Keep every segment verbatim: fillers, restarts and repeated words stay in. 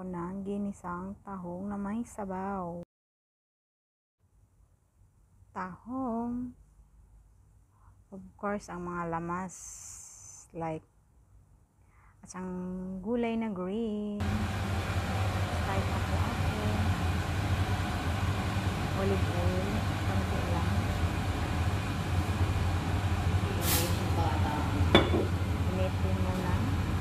ako ng ginisang tahong na may sabaw. Tahong, of course, ang mga lamas like at ang gulay na green. Start na po ako. Olive oil, konti lang. Initin mo na.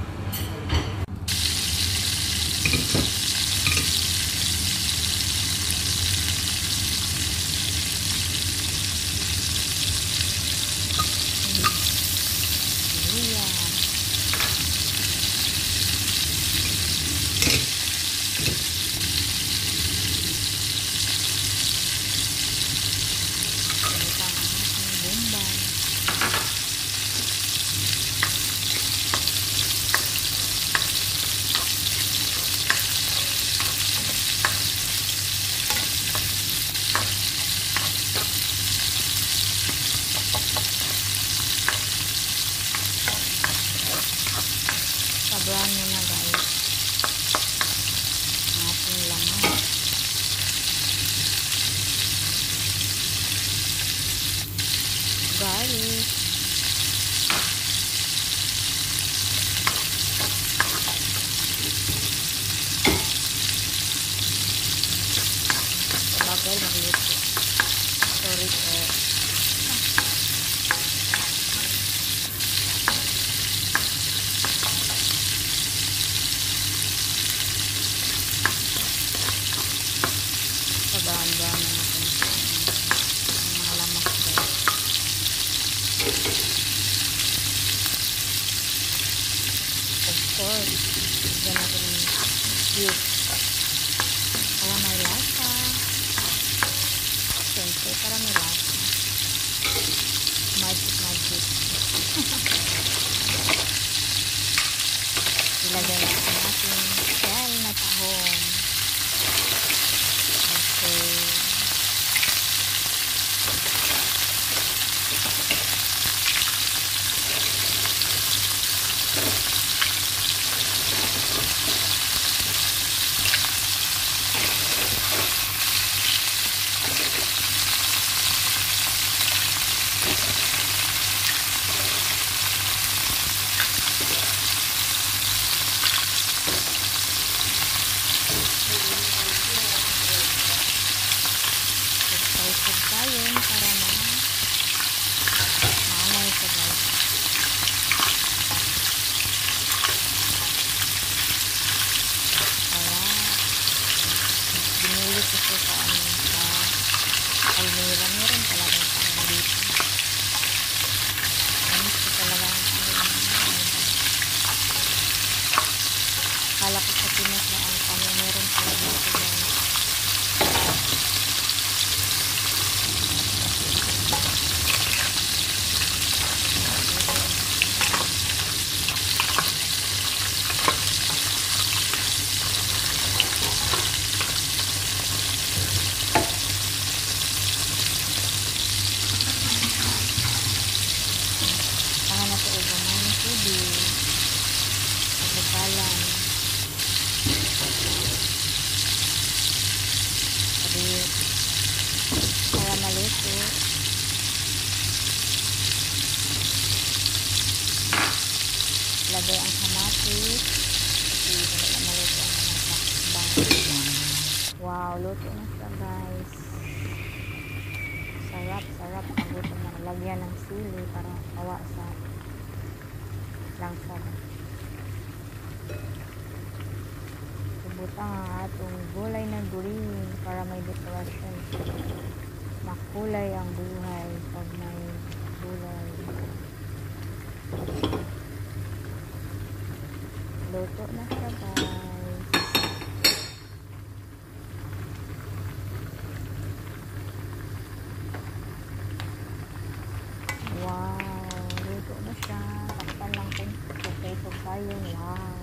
Sabahan nyo na guys ang ating laman. Garlic, bagal magluto. Sorry po. Sabahan-bahan na natin ang mga lamas guys. Of course, bigyan natin ng juice para may lasa. Siyempre, para may lasa. Magic, magic. Ilagay natin natin shell na tahong. Okay. Sagsayin para na maanay sa guys. Kaya binulit ito sa amin sa Almira. Meron talaga parang dito. Anis ko talaga ang kala ko sa Pinas na ang kami meron talaga dito guys. Pagkalan sabi para maluto lagay ang kamatis kasi para maluto ang mga takbang. Wow, luto na siya guys. Sarap, sarap ang luto na. Lagyan ng sili para kawa sa langsa. Butang ang atong gulay na green para may dekorasyon. Makulay ang buhay pag may gulay. Luto na siya guys. Wow, luto na siya. Takpan lang kung okay-okay. Wow.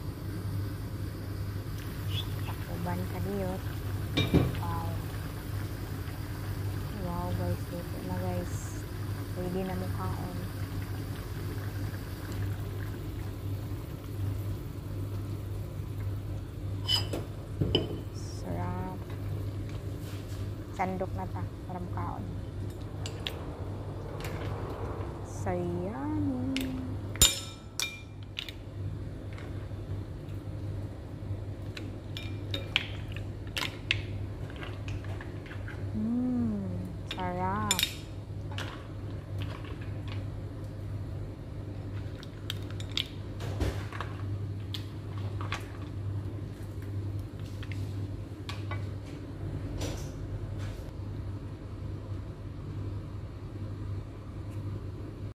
Takuban ka diyot. Wow. guys, luto na guys. Pwede na mukhaon. Sarap. Sandok na ta para mukhaon. So, yummy.